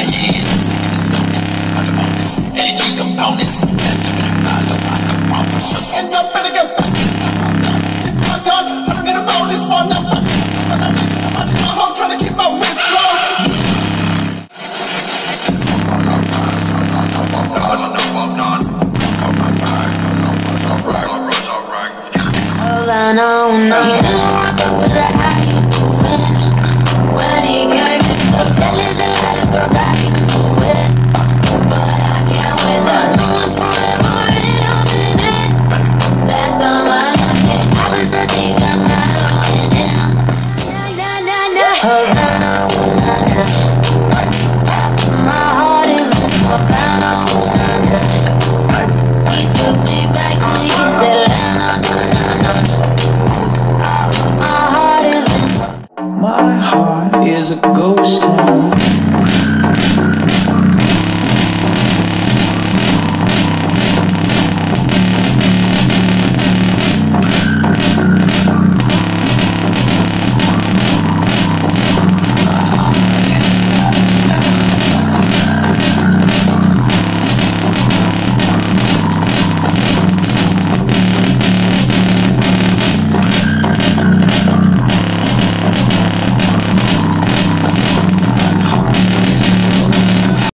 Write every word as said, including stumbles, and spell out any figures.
Energy components. And I better get back. My God, I'm gonna roll this one up. I'm trying to keep my wits closed. All I know, no,